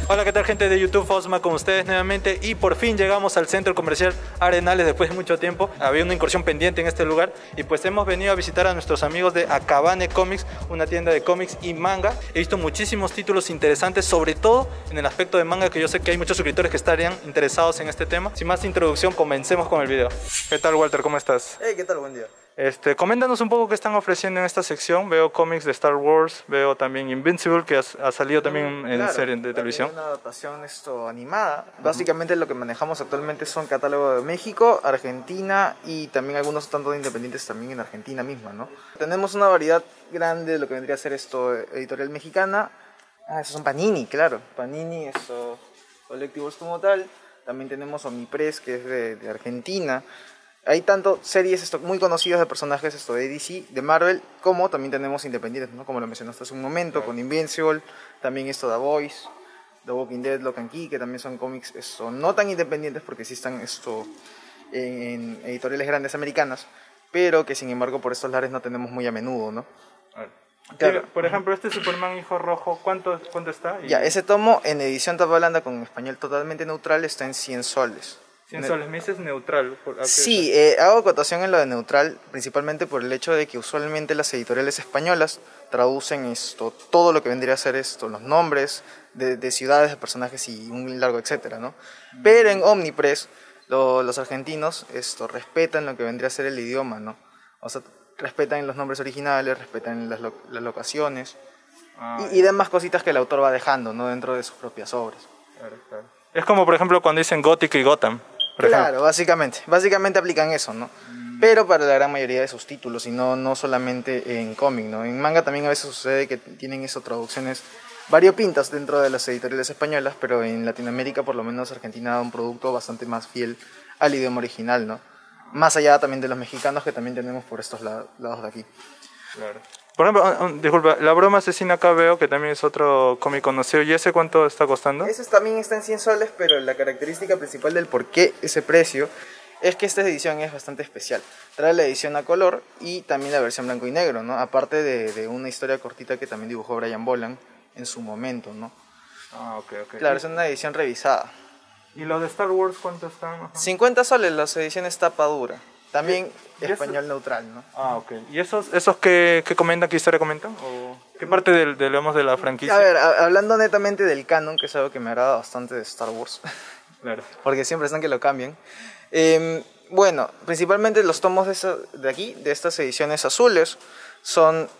Hola, ¿qué tal, gente de YouTube? Osma con ustedes nuevamente, y por fin llegamos al centro comercial Arenales después de mucho tiempo. Había una incursión pendiente en este lugar y pues hemos venido a visitar a nuestros amigos de Akabane Comics, una tienda de cómics y manga. He visto muchísimos títulos interesantes, sobre todo en el aspecto de manga, que yo sé que hay muchos suscriptores que estarían interesados en este tema. Sin más introducción, comencemos con el video. ¿Qué tal, Walter? ¿Cómo estás? Hey, ¿qué tal? Buen día. Coméntanos un poco qué están ofreciendo en esta sección. Veo cómics de Star Wars, veo también Invincible, que ha salido también en serie de televisión. Una adaptación animada. Básicamente lo que manejamos actualmente son catálogos de México, Argentina y también algunos tantos independientes también en Argentina misma, ¿no? Tenemos una variedad grande de lo que vendría a ser editorial mexicana. Esos son Panini, claro. Panini, colectivos como tal. También tenemos Omnipress, que es de Argentina. Hay tanto series muy conocidas de personajes de DC, de Marvel, como también tenemos independientes, ¿no? Como lo mencionaste hace un momento, con Invincible, también The Boys, The Walking Dead, Lock and Key, que también son cómics no tan independientes porque sí están en editoriales grandes americanas, pero que sin embargo por estos lares no tenemos muy a menudo, ¿no? Claro. Por ejemplo, este Superman Hijo Rojo, ¿cuánto está? Ya, ese tomo en edición tapa blanda con español totalmente neutral está en 100 soles. 100 soles, me dices neutral. Sí, hago acotación en lo de neutral, principalmente por el hecho de que usualmente las editoriales españolas traducen todo lo que vendría a ser los nombres de ciudades, de personajes y un largo etcétera, ¿no? Pero en Omnipress, los argentinos respetan lo que vendría a ser el idioma, ¿no? O sea, respetan los nombres originales, respetan las locaciones y demás cositas que el autor va dejando, ¿no? Dentro de sus propias obras. Claro, claro. Es como, por ejemplo, cuando dicen Gothic y Gotham. Claro, básicamente aplican eso, ¿no? Pero para la gran mayoría de sus títulos, y no solamente en cómic, ¿no? En manga también a veces sucede que tienen traducciones variopintas dentro de las editoriales españolas, pero en Latinoamérica, por lo menos Argentina, da un producto bastante más fiel al idioma original, ¿no? Más allá también de los mexicanos que también tenemos por estos lados de aquí. Claro. Por ejemplo, disculpa, La Broma Asesina acá veo que también es otro cómic conocido. ¿Y ese cuánto está costando? Ese también está en 100 soles, pero la característica principal del por qué ese precio es que esta edición es bastante especial. Trae la edición a color y también la versión blanco y negro, ¿no? Aparte de una historia cortita que también dibujó Brian Boland en su momento, ¿no? Ok. Claro, es una edición revisada. ¿Y los de Star Wars cuánto están? 50 soles las ediciones tapa dura. También español neutral, ¿no? Ok. ¿Y esos qué comentan, qué historia comentan? ¿O qué parte de la franquicia? A ver, hablando netamente del canon, que es algo que me agrada bastante de Star Wars. Claro. Porque siempre están que lo cambian. Bueno, principalmente los tomos de aquí, de estas ediciones azules, son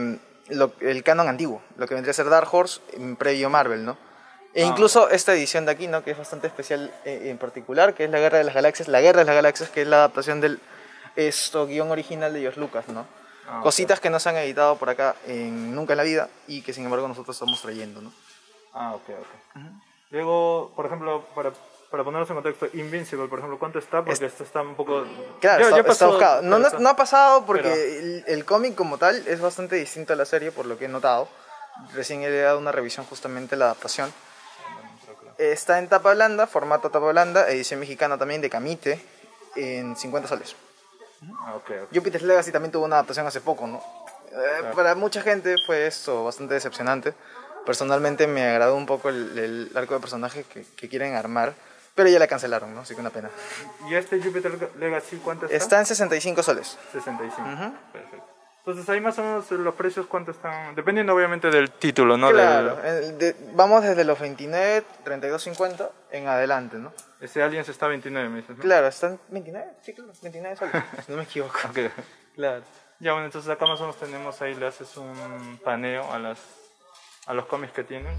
el canon antiguo, lo que vendría a ser Dark Horse previo Marvel, ¿no? E incluso esta edición de aquí, ¿no? Que es bastante especial en particular, que es La Guerra de las Galaxias, que es la adaptación del guión original de George Lucas, ¿no? Cositas que no se han editado por acá nunca en la vida y que sin embargo nosotros estamos trayendo, ¿no? Ok. Luego, por ejemplo, para ponernos en contexto, Invincible, por ejemplo, ¿cuánto está? Porque esto está un poco... Claro, está buscado. No ha pasado porque el cómic como tal es bastante distinto a la serie, por lo que he notado. Recién he dado una revisión justamente a la adaptación. Está en tapa blanda, formato tapa blanda, edición mexicana también de Camite, en 50 soles. Okay. Jupiter's Legacy también tuvo una adaptación hace poco, ¿no? Para mucha gente fue bastante decepcionante. Personalmente me agradó un poco el arco de personaje que quieren armar, pero ya la cancelaron, ¿no? Así que una pena. ¿Y Jupiter's Legacy cuánto está? Está en 65 soles. 65, perfecto. Entonces ahí más o menos los precios cuánto están, dependiendo obviamente del título, ¿no? Claro, vamos desde los 29, 32.50 en adelante, ¿no? Ese Aliens está a 29, me dices, ¿no? Claro, ¿están 29? Sí, claro, 29 soles, si no me equivoco. Okay. Claro. Ya bueno, entonces acá más o menos tenemos, ahí le haces un paneo a los cómics que tienen.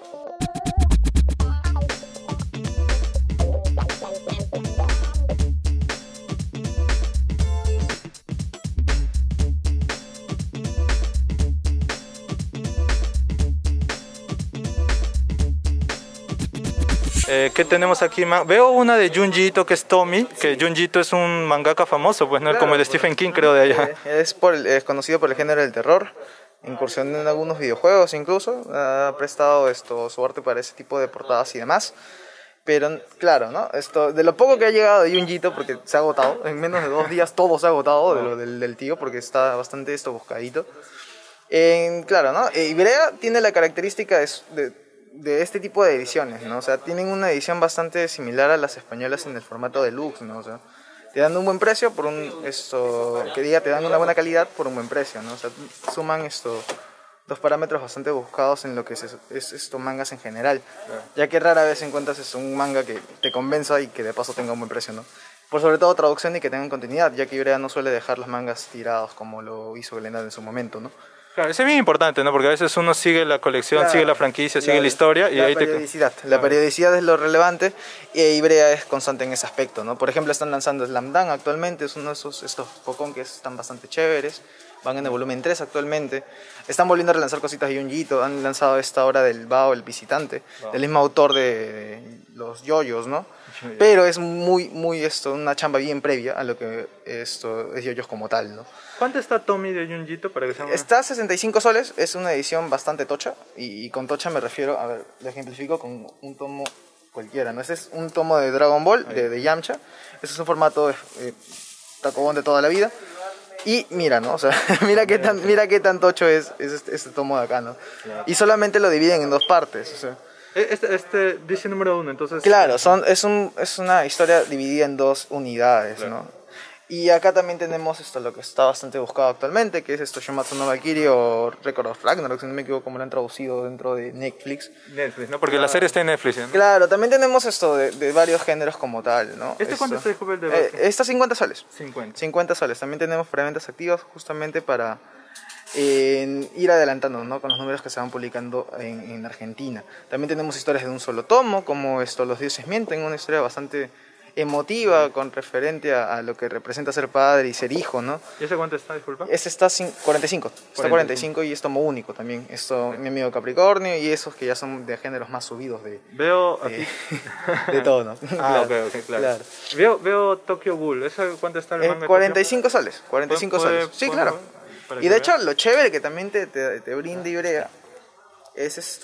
¿Qué tenemos aquí? Veo una de Junji Ito que es Tommy, que Junji Ito es un mangaka famoso, pues no, claro, como el de Stephen King, creo, de allá. Es conocido por el género del terror, incursión en algunos videojuegos incluso, ha prestado su arte para ese tipo de portadas y demás. Pero claro, ¿no? De lo poco que ha llegado de Junji Ito, porque se ha agotado, en menos de 2 días todo se ha agotado de lo del tío, porque está bastante buscadito. Claro, ¿no? Ibrea tiene la característica de este tipo de ediciones, ¿no? O sea, tienen una edición bastante similar a las españolas en el formato deluxe, ¿no? O sea, te dan un buen precio por te dan una buena calidad por un buen precio, ¿no? O sea, suman dos parámetros bastante buscados en lo que es estos mangas en general, ya que rara vez encuentras un manga que te convenza y que de paso tenga un buen precio, ¿no? Por sobre todo traducción y que tengan continuidad, ya que Ibrea no suele dejar los mangas tirados como lo hizo Glenat en su momento, ¿no? Claro, eso es bien importante, ¿no? Porque a veces uno sigue la colección, sigue la franquicia, sigue la historia y ahí La periodicidad es lo relevante y Ibrea es constante en ese aspecto, ¿no? Por ejemplo, están lanzando Slam Dunk actualmente, es uno de estos Pokón que están bastante chéveres. Van en el volumen 3 actualmente. Están volviendo a relanzar cositas de Junjito. Han lanzado esta obra del Bao, el visitante, del mismo autor de los yoyos, ¿no? Pero es una chamba bien previa a lo que esto es yoyos como tal, ¿no? ¿Cuánto está Tommy de Junjito para que sea Está a 65 soles, es una edición bastante tocha. Y con tocha me refiero, a ver, lo ejemplifico con un tomo cualquiera, ¿no? Ese es un tomo de Dragon Ball, de Yamcha. Ese es un formato tacobón de toda la vida. Y mira, ¿no? O sea, mira qué tan tocho es este tomo de acá, ¿no? Claro. Y solamente lo dividen en dos partes, o sea. Este dice número 1, entonces... Claro, es una historia dividida en dos unidades, claro, ¿no? Y acá también tenemos lo que está bastante buscado actualmente, que es Shumatsu no Valkyrie o Record of Ragnarok, si no me equivoco, como lo han traducido dentro de Netflix. Netflix, ¿no? Porque claro, la serie está en Netflix, ¿no? Claro, también tenemos de varios géneros como tal, ¿no? ¿Cuánto está, disculpe, el de está 50 soles. 50 soles. También tenemos preventas activas justamente para ir adelantando, ¿no? Con los números que se van publicando en Argentina. También tenemos historias de un solo tomo, como Los dioses mienten, una historia bastante emotiva con referente a lo que representa ser padre y ser hijo, ¿no? ¿Y ese cuánto está, disculpa? Ese está 45. Está 45 y es tomo único también. Esto, mi amigo Capricornio y esos que ya son de géneros más subidos Veo aquí... de todo, ¿no? Ah, claro, ok, claro. Veo Tokyo Ghoul. ¿Eso cuánto está el manga? 45 soles. 45 soles. Sí, claro. Y de hecho, lo chévere que también te brinda Ibrea es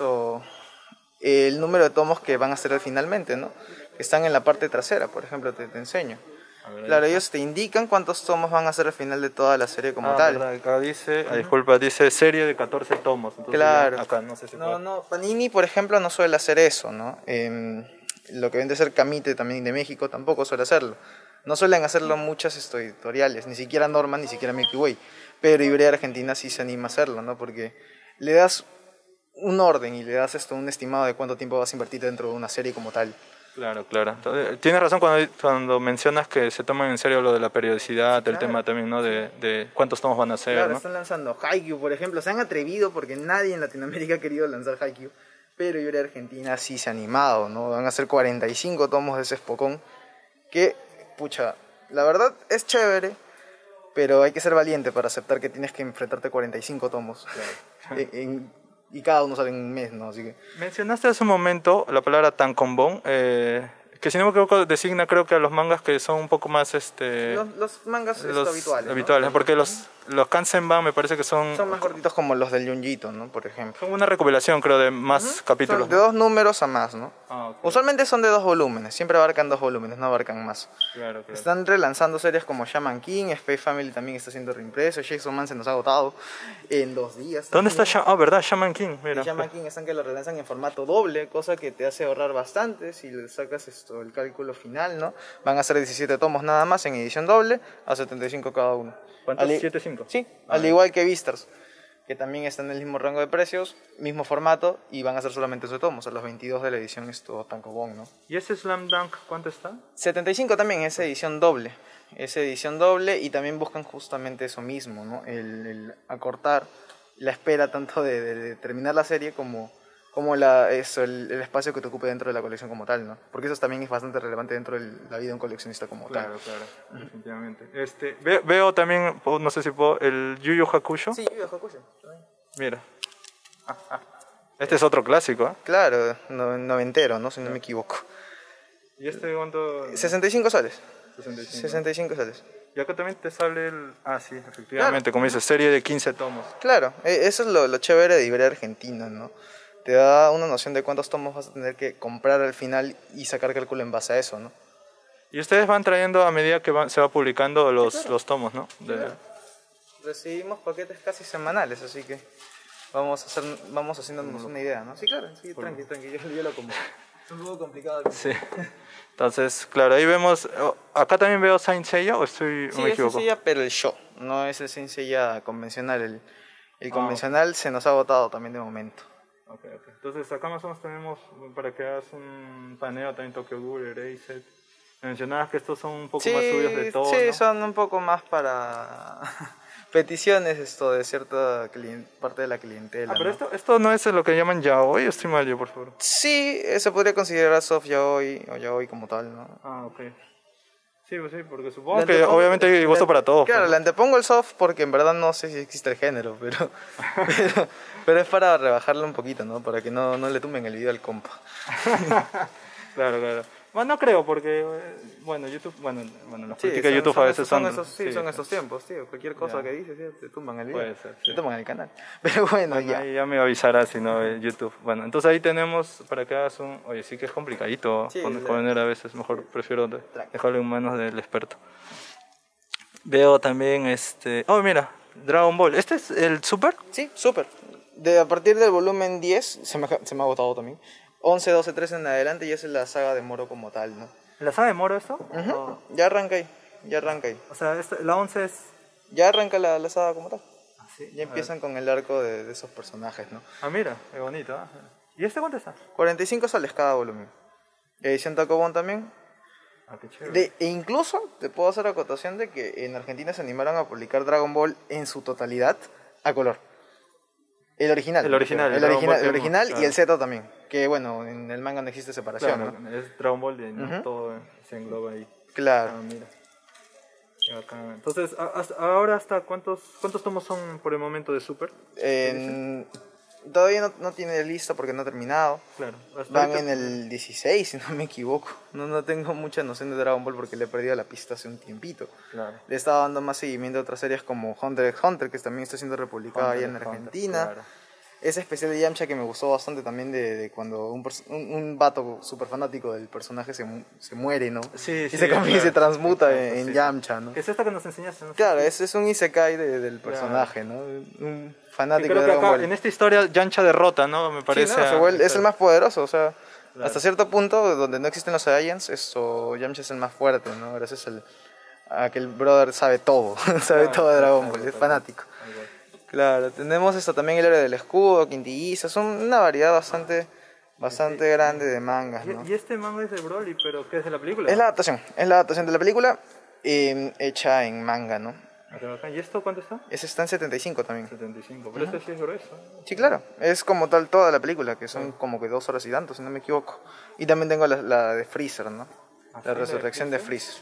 el número de tomos que van a ser finalmente, ¿no? Que están en la parte trasera, por ejemplo, te enseño. Claro, ellos te indican cuántos tomos van a ser al final de toda la serie como tal. Verdad, acá dice, disculpa, dice serie de 14 tomos. Entonces claro. Acá no sé si Panini, por ejemplo, no suele hacer eso, ¿no? Lo que viene a ser Camite también de México tampoco suele hacerlo. No suelen hacerlo muchas editoriales, ni siquiera Norman, ni siquiera Milky Way. Pero Ibrea Argentina sí se anima a hacerlo, ¿no? Porque le das un orden y le das un estimado de cuánto tiempo vas a invertir dentro de una serie como tal. Claro. Tienes razón cuando mencionas que se toman en serio lo de la periodicidad, claro, el tema también, ¿no? De cuántos tomos van a ser, claro, ¿no? Están lanzando Haikyuu, por ejemplo. Se han atrevido porque nadie en Latinoamérica ha querido lanzar Haikyuu. Pero Ibrea Argentina sí se ha animado, ¿no? Van a ser 45 tomos de ese Spokon. Que, pucha, la verdad es chévere, pero hay que ser valiente para aceptar que tienes que enfrentarte a 45 tomos. Claro. Y cada uno sale en un mes, ¿no? Así que... Mencionaste hace un momento la palabra tankobon, que si no me equivoco designa, creo que a los mangas que son un poco más... Los mangas habituales, ¿no? Porque los Kansenban me parece que son más cortitos, como los del Junjito, ¿no? Por ejemplo. Son una recopilación, creo, de más capítulos. Son de 2 números a más, ¿no? Okay. Usualmente son de 2 volúmenes, siempre abarcan 2 volúmenes, no abarcan más. Claro. Están relanzando series como Shaman King, Spy Family también está siendo reimpreso, Chainsaw Man se nos ha agotado en 2 días. ¿Dónde está verdad, Shaman King? Mira. Shaman King están que lo relanzan en formato doble, cosa que te hace ahorrar bastante si le sacas el cálculo final, ¿no? Van a ser 17 tomos nada más en edición doble, a 75 cada uno. ¿Cuántos? ¿7.5? Sí, al igual que Beastars, que también están en el mismo rango de precios, mismo formato, y van a ser solamente 12 tomos, a los 22 de la edición tankobon, ¿no? ¿Y ese Slam Dunk cuánto está? 75 también, es edición doble. Y también buscan justamente eso mismo, ¿no? El acortar la espera tanto de terminar la serie como el espacio que te ocupe dentro de la colección como tal, ¿no? Porque eso también es bastante relevante dentro de la vida de un coleccionista como tal. Claro, definitivamente. Veo también, no sé si puedo, el Yu Yu Hakusho. Sí, Yu Yu Hakusho. Mira. Este es otro clásico, ¿eh? Claro, noventero, ¿no? Si no me equivoco. ¿Y cuánto? 65 soles. 65 soles. Y acá también te sale el... Ah, sí, efectivamente, claro, como dices, serie de 15 tomos. Claro, eso es lo chévere de Ibrea Argentina, ¿no? Te da una noción de cuántos tomos vas a tener que comprar al final y sacar cálculo en base a eso, ¿no? Y ustedes van trayendo a medida que se va publicando los tomos, ¿no? Claro. Recibimos paquetes casi semanales, así que vamos haciéndonos una idea, ¿no? Sí, claro, sí, tranqui, yo lo como. Es un poco complicado. Sí. Entonces, claro, ahí vemos, acá también veo Saint Seiya, o estoy, Sí, me es equivoco. Seiya, pero el show, no es el Seiya convencional. El Ah, convencional se nos ha agotado también de momento. Okay. Entonces acá más o menos tenemos, para que hagas un paneo también Tokyo Ghoul, Erased. Mencionabas que estos son un poco más subidos de todo, sí, ¿no? son un poco más para peticiones de cierta parte de la clientela. Ah, pero ¿no? esto no es lo que llaman yaoi, estoy mal yo, por favor. Sí, se podría considerar soft yaoi o yaoi como tal, ¿no? Ah, ok. Sí, pues sí, porque supongo que obviamente hay gusto para todos. Claro, pues, ¿no? le antepongo el soft porque en verdad no sé si existe el género, pero es para rebajarlo un poquito, ¿no? Para que no le tumben el video al compa. Claro. Bueno, no creo, porque, bueno, YouTube, bueno, las Sí, políticas de YouTube a veces son... son estos tiempos, tío. Cualquier cosa que dices, tío, te tumban el video. Puede ser, sí. Te tumban el canal. Pero bueno, ya. Ahí ya me avisará si no YouTube. Bueno, entonces ahí tenemos para que hagas un... Oye, sí que es complicadito Sí, poner a veces, mejor prefiero dejarlo en manos del experto. Veo también Oh, mira, Dragon Ball. ¿Este es el Super? Sí, súper. A partir del volumen 10, se me ha agotado también. 11, 12, 13 en adelante ya es la saga de Moro como tal, ¿no? ¿La saga de Moro esto? Ujú. Ya arranca ahí. O sea, la 11 es... Ya arranca la saga como tal. Ah, sí. Ya empiezan con el arco de esos personajes, ¿no? Ah, mira, qué bonito. ¿Eh? ¿Y este cuánto está? 45 soles cada volumen. Edición Tacobón también. Ah, qué chévere. E incluso te puedo hacer acotación de que en Argentina se animaron a publicar Dragon Ball en su totalidad a color. El original. El original, Y claro. el Z también. Que bueno, en el manga no existe separación, Claro, ¿no? es Dragon Ball y Ujú. todo se engloba ahí. Claro. Ah, mira. Qué bacán. Entonces, ahora hasta ¿cuántos tomos son por el momento de Super? Todavía no tiene lista porque no ha terminado. Claro. Van en el 16, si no me equivoco. No tengo mucha noción de Dragon Ball porque le he perdido la pista hace un tiempito. Claro. Le he estado dando más seguimiento a otras series como Hunter x Hunter, que también está siendo republicada allá en Argentina. Claro. Ese especial de Yamcha que me gustó bastante también de cuando un vato súper fanático del personaje se muere, ¿no? Sí, y sí, se cambia y se transmuta Exacto, en sí. Yamcha, ¿no? ¿Qué es esta que nos enseñaste? ¿No? Claro, es un isekai del personaje, ¿no? Un Y fanático creo de que Dragon acá, Ball. en esta historia, Yancha derrota, ¿no? Me Sí, parece. no, es el más poderoso, o sea, Claro. hasta cierto punto donde no existen los Saiyans, Yamcha es el más fuerte, ¿no? Gracias a que el brother sabe todo, sabe todo de Dragon Ball, es fanático. Claro, tenemos esto también el héroe del escudo, Quintilliza, son una variedad bastante grande de mangas, ¿no? Y este manga es de Broly, pero ¿qué es de la película? Es la adaptación de la película hecha en manga, ¿no? Ah, qué bacán. ¿Y esto cuánto está? Ese está en 75 también. 75, pero este sí es grueso. Sí, claro, es como tal toda la película, que son como que 2 horas y tanto, si no me equivoco. Y también tengo la de Freezer, ¿no? ¿Ah, La sí, resurrección de de Freezer.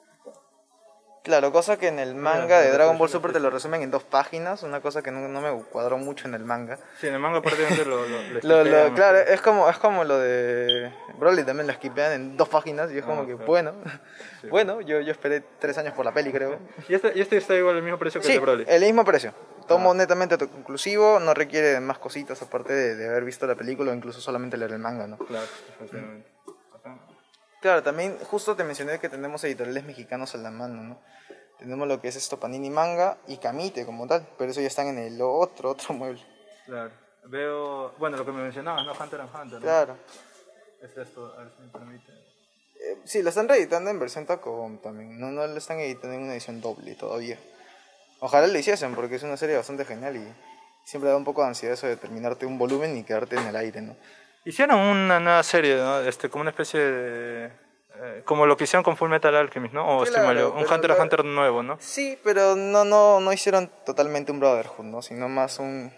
Claro, cosa que en el manga de Dragon Ball Super te lo resumen en 2 páginas, una cosa que no me cuadró mucho en el manga. Sí, en el manga prácticamente lo Claro, es como lo de Broly, también lo skipean en 2 páginas y es como que, claro. bueno, Sí. bueno, yo esperé 3 años por la peli, creo. ¿Y este está igual al mismo precio que Sí, el de Broly? el mismo precio. Tomo netamente autoconclusivo, no requiere de más cositas aparte de haber visto la película o incluso solamente leer el manga, ¿no? Claro, efectivamente. Bacán. Claro, también justo te mencioné que tenemos editoriales mexicanos a la mano, ¿no? Tenemos lo que es esto, Panini Manga y Camite como tal, pero eso ya están en el otro mueble. Claro. Veo, bueno, lo que me mencionabas, ¿no? Hunter x Hunter, ¿no? Claro. Es esto, a ver si me permite. Sí, la están reeditando en versión Tacom también, no la están editando en una edición doble todavía. Ojalá lo hiciesen porque es una serie bastante genial y siempre da un poco de ansiedad eso de terminarte un volumen y quedarte en el aire, ¿no? Hicieron una nueva serie, ¿no? Como una especie de... como lo que hicieron con Full Metal Alchemist, ¿no? O estoy mal yo. Un pero Hunter x Hunter nuevo, ¿no? Sí, pero no hicieron totalmente un Brotherhood, ¿no? Sino más un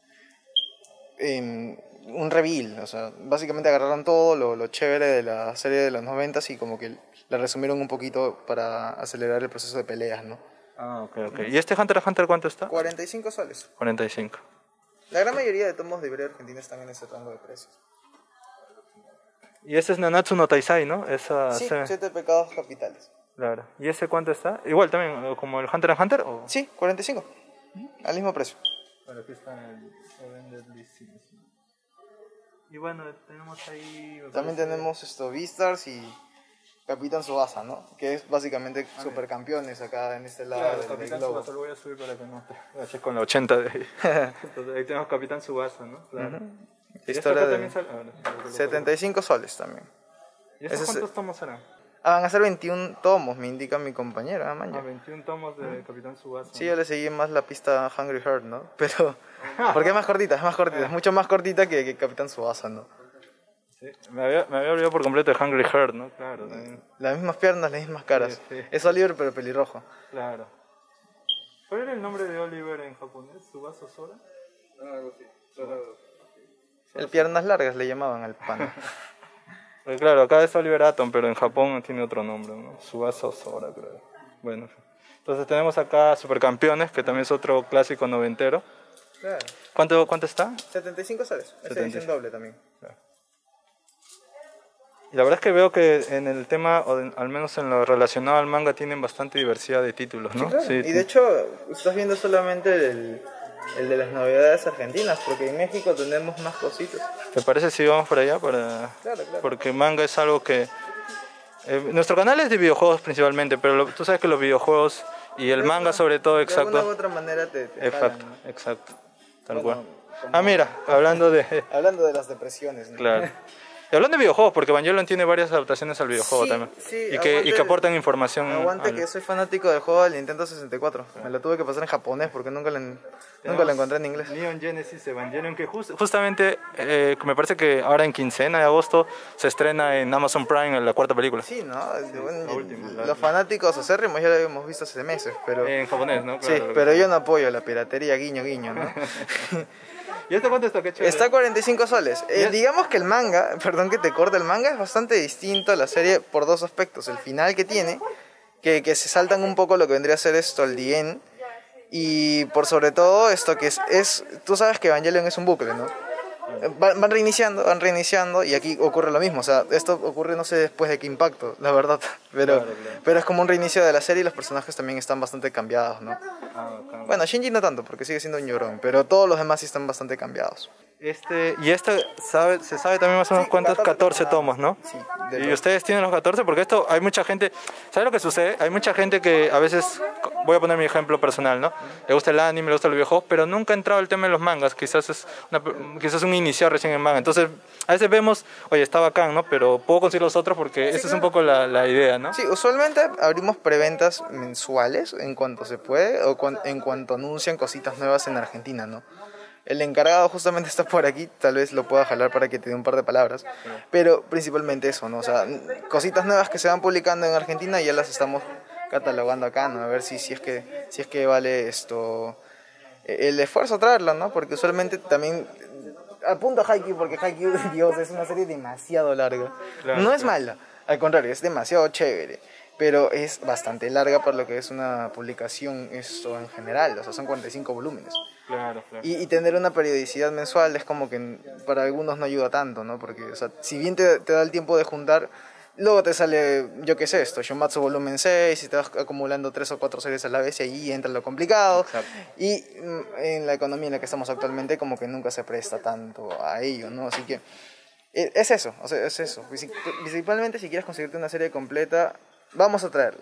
reveal, o sea, básicamente agarraron todo lo chévere de la serie de los 90s y como que la resumieron un poquito para acelerar el proceso de peleas, ¿no? Ah, ok. ¿Y este Hunter x Hunter cuánto está? 45 soles. 45. La gran mayoría de tomos de Ibrea Argentina están en ese rango de precios. Y ese es Nanatsu no Taizai, ¿no? Esa Sí, 7 pecados capitales. Claro. ¿Y ese cuánto está? Igual también, como el Hunter x Hunter, ¿o? Sí, 45. Al mismo precio. Bueno, aquí está el Surrender Listings. Y bueno, tenemos ahí... También tenemos Beastars y Capitán Tsubasa, ¿no? Que es básicamente supercampeones acá en este lado Claro, del Capitán globo. Tsubasa, lo voy a subir para que no te vayas con la 80 de ahí. Entonces ahí tenemos Capitán Tsubasa, ¿no? Claro. Y esto Historia acá de también sale... Ah, no, 75 soles también. ¿Y estos Ese es- cuántos tomos serán? Van a ser 21 tomos, me indica mi compañera, maña. 21 tomos de Capitán Tsubasa. Sí, yo le seguí más la pista Hungry Heart, ¿no? Pero... Porque es más cortita, es mucho más cortita que Capitán Tsubasa, ¿no? Sí, me había olvidado por completo de Hungry Heart, ¿no? Claro, también. Las mismas piernas, las mismas caras. Sí, sí. Es Oliver pero pelirrojo. Claro. ¿Cuál era el nombre de Oliver en japonés? ¿Tsubasa Sora? Algo así. El piernas largas le llamaban al pan. Porque claro, acá es Oliver Atom, pero en Japón tiene otro nombre, ¿no? Tsubasa Sora, creo. Bueno, entonces tenemos acá Supercampeones, que también es otro clásico noventero. Claro. ¿Cuánto está? 75 soles. Esta edición doble también. Y la verdad es que veo que en el tema, al menos en lo relacionado al manga, tienen bastante diversidad de títulos, ¿no? Claro. Sí, Y de hecho, estás viendo solamente el de las novedades argentinas, porque en México tenemos más cositas. ¿Te parece si vamos por allá? Claro. Porque manga es algo que... nuestro canal es de videojuegos principalmente, pero tú sabes que los videojuegos y el manga sobre todo, De exacto. alguna u otra manera te Exacto, jalan, ¿no? exacto. Tal Bueno, cual. Ah, mira, hablando de... Hablando de las depresiones, ¿no? Claro. Y hablando de videojuegos, porque Evangelion tiene varias adaptaciones al videojuego Sí, también. sí, y que aportan información. Aguante que soy fanático del juego del Nintendo 64. Me lo tuve que pasar en japonés porque nunca lo encontré en inglés. Neon Genesis Evangelion, que justamente me parece que ahora en quincena de agosto se estrena en Amazon Prime la cuarta película. Sí, ¿no? Bueno, última, los fanáticos acérrimos ya lo habíamos visto hace meses, pero... En japonés, ¿no? Sí, Claro, pero yo no apoyo la piratería, guiño, guiño, ¿no? ¿Y esto cuánto está? Qué chévere. Está a 45 soles. Digamos que el manga, perdón que te corte, el manga es bastante distinto a la serie por dos aspectos. El final que tiene, que se saltan un poco lo que vendría a ser esto, el The End, y por sobre todo esto que es tú sabes que Evangelion es un bucle, ¿no? Van reiniciando y aquí ocurre lo mismo. O sea, esto ocurre no sé después de qué impacto, la verdad. Pero es como un reinicio de la serie y los personajes también están bastante cambiados, ¿no? Bueno, Shinji no tanto, porque sigue siendo un llorón, pero todos los demás sí están bastante cambiados. Se sabe también más o menos Sí, cuántos, 14 14 tomos, ¿no? Sí, ¿Y ustedes tienen los 14? Porque esto hay mucha gente, ¿sabes lo que sucede? Hay mucha gente que a veces, voy a poner mi ejemplo personal, ¿no? Le gusta el anime, le gusta el videojuego, pero nunca ha entrado el tema de los mangas, quizás un iniciar recién en manga. Entonces, a veces vemos, oye, está bacán, ¿no? Pero puedo conseguir los otros porque esa es un poco la idea, ¿no? Sí, usualmente abrimos preventas mensuales en cuanto se puede o en cuanto anuncian cositas nuevas en Argentina, ¿no? El encargado justamente está por aquí, tal vez lo pueda jalar para que te dé un par de palabras, pero principalmente eso, ¿no? O sea, cositas nuevas que se van publicando en Argentina ya las estamos catalogando acá, ¿no? A ver si es que vale esto el esfuerzo traerlo, ¿no? Porque usualmente también apunto a Haikyuu porque Haikyuu, Dios, es una serie demasiado larga. Claro, no es claro. mala, al contrario, es demasiado chévere, pero es bastante larga para lo que es una publicación esto en general, o sea, son 45 volúmenes. Claro. Y tener una periodicidad mensual es como que para algunos no ayuda tanto, ¿no? Porque, o sea, si bien te da el tiempo de juntar, luego te sale, yo qué sé, esto, Shumatsu volumen 6, y te vas acumulando 3 o 4 series a la vez y ahí entra lo complicado. Exacto. Y en la economía en la que estamos actualmente como que nunca se presta tanto a ello, ¿no? Así que es eso, o sea, es eso. Principalmente si quieres conseguirte una serie completa, vamos a traerlo.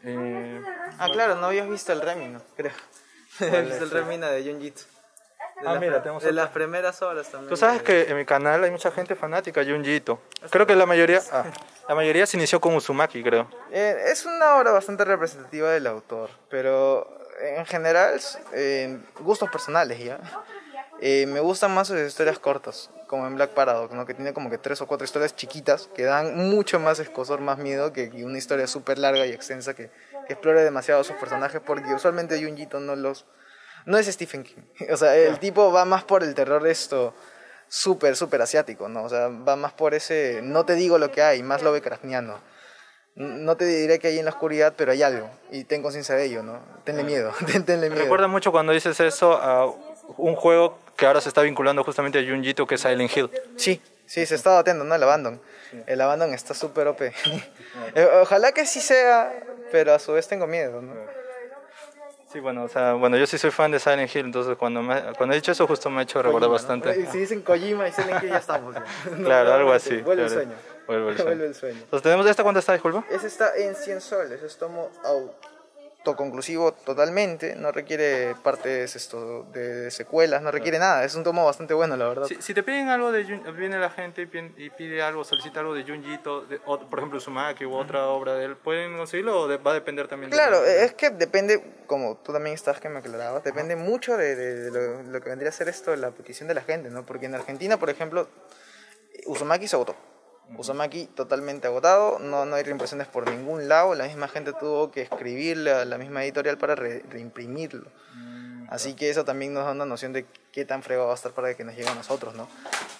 Claro, no habías visto el Remina, creo. Habías visto el Remina de Junjito. Mira, tenemos de otra. las primeras horas también. Tú sabes que en mi canal hay mucha gente fanática de Junji Ito. Creo que la mayoría se inició con Uzumaki, creo. Es una obra bastante representativa del autor, pero en general, gustos personales ya. Me gustan más sus historias cortas, como en Black Paradox, ¿no? Que tiene como que 3 o 4 historias chiquitas que dan mucho más escozor, más miedo que una historia súper larga y extensa que explore demasiado sus personajes, porque usualmente Junji Ito no es Stephen King. O sea, el tipo va más por el terror súper asiático, ¿no? O sea, va más por ese, no te digo lo que hay, más Lovecraftiano. No te diré que hay en la oscuridad, pero hay algo, y ten conciencia de ello, ¿no? Tenle miedo, tenle Me miedo. recuerda mucho cuando dices eso a un juego que ahora se está vinculando justamente a Junji Ito, que es Silent Hill. Sí, se está batiendo, ¿no? El Abandon. Sí. El Abandon está súper OP. Ojalá que sí sea, pero a su vez tengo miedo, ¿no? Sí, bueno, yo sí soy fan de Silent Hill, entonces cuando he dicho eso justo me ha hecho recordar bastante. ¿no? Si dicen Kojima y Silent Hill ya estamos. Ya. Claro, algo así. Vuelve el sueño. Vuelve el sueño. Vuelve el sueño. Entonces, ¿tenemos esta cuánto está, disculpa? Ese está en 100 soles, es tomo autoconclusivo totalmente, no requiere partes de secuelas, no requiere nada, es un tomo bastante bueno, la verdad. Si te piden algo de viene la gente y pide algo, solicita algo de Junji Ito, por ejemplo Uzumaki u otra obra de él, ¿pueden conseguirlo o va a depender también? Claro, es que depende, como tú también estás que me aclarabas, depende mucho de lo que vendría a ser la petición de la gente, ¿no? Porque en Argentina, por ejemplo, Uzumaki se agotó. Uzumaki totalmente agotado, no hay reimpresiones por ningún lado, la misma gente tuvo que escribirle a la misma editorial para reimprimirlo. Así que eso también nos da una noción de qué tan fregado va a estar para que nos llegue a nosotros, ¿no?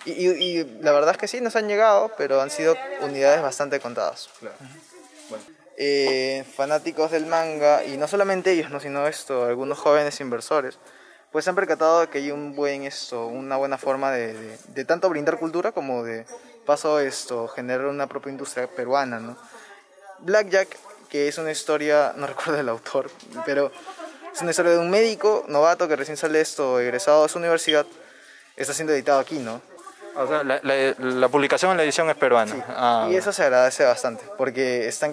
Y la verdad es que sí, nos han llegado, pero han sido unidades bastante contadas. Claro. Bueno. Fanáticos del manga, y no solamente ellos, ¿no? Sino algunos jóvenes inversores, pues se han percatado de que hay una buena forma de tanto brindar cultura como de paso generar una propia industria peruana, ¿no? Blackjack, que es una historia, no recuerdo el autor, pero es una historia de un médico novato que recién sale egresado de su universidad, está siendo editado aquí, ¿no? O sea, la publicación en la edición es peruana. Sí. Ah, Y eso se agradece bastante, porque están